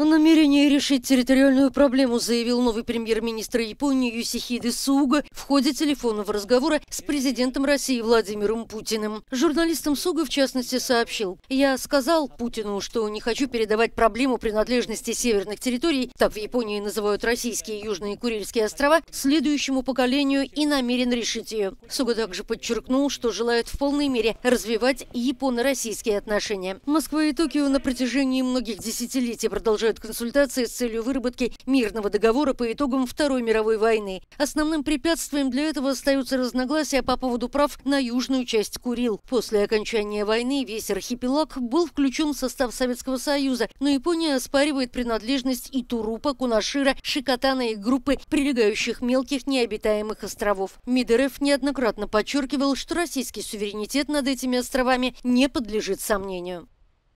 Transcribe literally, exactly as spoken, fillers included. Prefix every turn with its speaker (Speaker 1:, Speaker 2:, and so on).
Speaker 1: О намерении решить территориальную проблему заявил новый премьер-министр Японии Йосихиде Суга в ходе телефонного разговора с президентом России Владимиром Путиным. Журналистам Суга, в частности, сообщил: «Я сказал Путину, что не хочу передавать проблему принадлежности северных территорий, так в Японии называют российские Южные Курильские острова, следующему поколению и намерен решить ее». Суга также подчеркнул, что желает в полной мере развивать японо-российские отношения. Москва и Токио на протяжении многих десятилетий продолжают консультации с целью выработки мирного договора по итогам Второй мировой войны. Основным препятствием для этого остаются разногласия по поводу прав на южную часть Курил. После окончания войны весь архипелаг был включен в состав Советского Союза, но Япония оспаривает принадлежность и Турупа, Кунашира, Шикотана и группы прилегающих мелких необитаемых островов. МИД РФ неоднократно подчеркивал, что российский суверенитет над этими островами не подлежит сомнению.